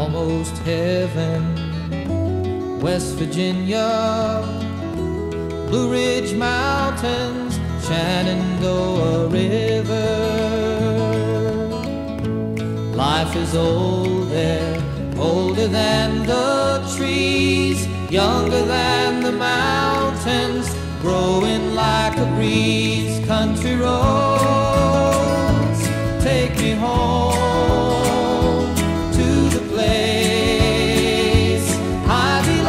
almost heaven. West Virginia, Blue Ridge Mountains, Shenandoah River. Life is old there, older than the trees, younger than the mountains, growing like a breeze. Country roads take me home to the place I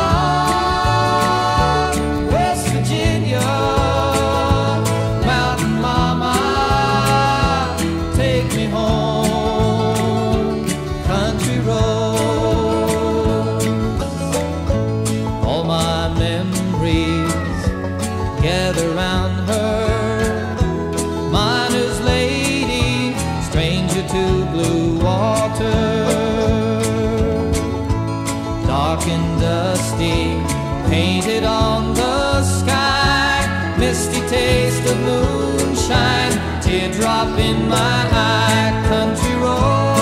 belong. West Virginia, mountain mama, take me home. Country roads, all my memories gather round her. Miner's lady, stranger to blue water, dark and dusty, painted on the sky, misty taste of moonshine, teardrop in my eye. Country road